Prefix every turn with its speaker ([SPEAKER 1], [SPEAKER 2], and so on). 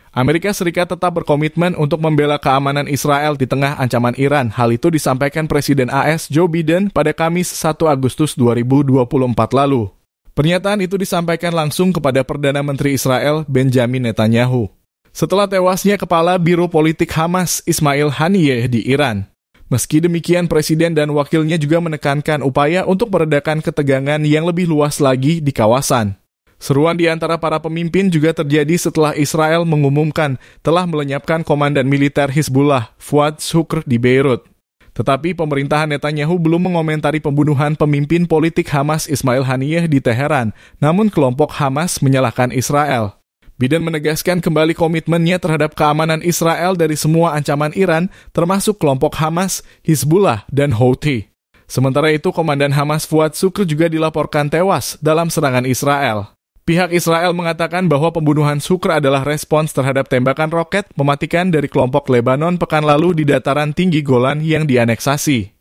[SPEAKER 1] Amerika Serikat tetap berkomitmen untuk membela keamanan Israel di tengah ancaman Iran. Hal itu disampaikan Presiden AS Joe Biden pada Kamis 1 Agustus 2024 lalu. Pernyataan itu disampaikan langsung kepada Perdana Menteri Israel Benjamin Netanyahu setelah tewasnya Kepala Biro Politik Hamas Ismail Haniyeh di Iran. Meski demikian, Presiden dan wakilnya juga menekankan upaya untuk meredakan ketegangan yang lebih luas lagi di kawasan. Seruan di antara para pemimpin juga terjadi setelah Israel mengumumkan telah melenyapkan komandan militer Hizbullah, Fuad Shukr di Beirut. Tetapi pemerintahan Netanyahu belum mengomentari pembunuhan pemimpin politik Hamas Ismail Haniyeh di Teheran, namun kelompok Hamas menyalahkan Israel. Biden menegaskan kembali komitmennya terhadap keamanan Israel dari semua ancaman Iran, termasuk kelompok Hamas, Hizbullah, dan Houthi. Sementara itu, Komandan Hamas Fuad Shukr juga dilaporkan tewas dalam serangan Israel. Pihak Israel mengatakan bahwa pembunuhan Shukr adalah respons terhadap tembakan roket mematikan dari kelompok Lebanon pekan lalu di dataran tinggi Golan yang dianeksasi.